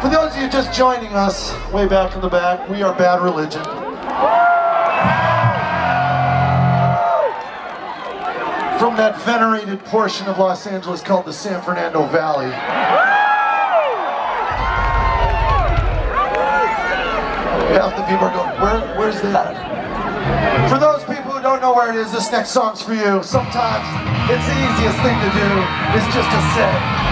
For those of you just joining us, way back in the back, we are Bad Religion. From that venerated portion of Los Angeles called the San Fernando Valley. Half the people are going, where's that? For those people who don't know where it is, this next song's for you. Sometimes it's the easiest thing to do is just to say.